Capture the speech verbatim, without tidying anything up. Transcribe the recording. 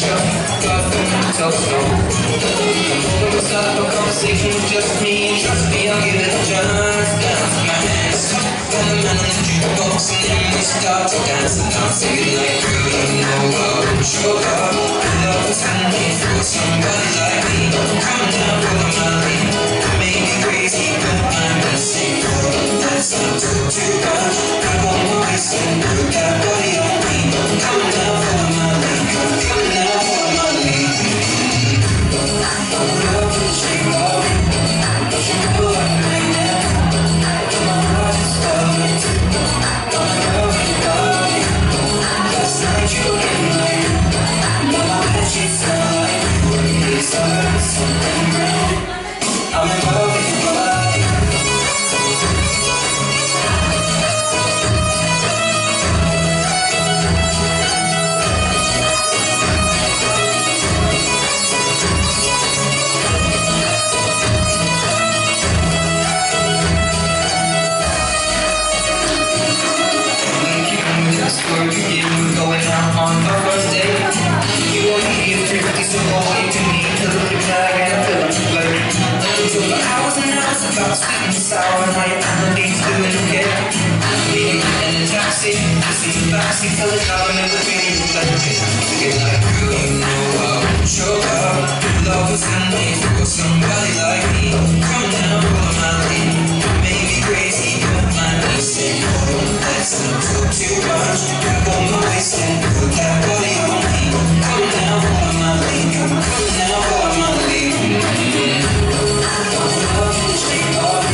so slow. We'll start up a conversation with just me, and trust me, I'll give it a chance. Dance my hands, got the man on the jukebox, and then we start to dance and dance, singing like girl, you know how to show up. Love is handmade for somebody like me. Come down, follow my lead. Maybe crazy, but I'm missing. That's not too too much. Grab on my waist and put that body on me. Come down, follow my lead. Come down, follow my lead. Love is shape up. But you know I'm right now. My heart is falling. I love you, darling. Last night you were in late. Now I bet you smell like you. It's hard, something wrong. I'm in love with your body. Word you give, we're going out on our first date. You won't be thrifty, so go away to me to look your bag and fill up your plate. So for hours and hours about sweet and sour, and how your family's doing okay. Me in a taxi, listen to backseat, fill it out and everything is like get like girl, you know how to show up. Love is handmade for somebody like me. Come down, follow my lead. Maybe crazy, but I'm missing. That's not too too much. Grab on my waist and put that body on me. Come down, follow my lead. Come, come down, follow my lead. Mm-hmm. Love you, shape up.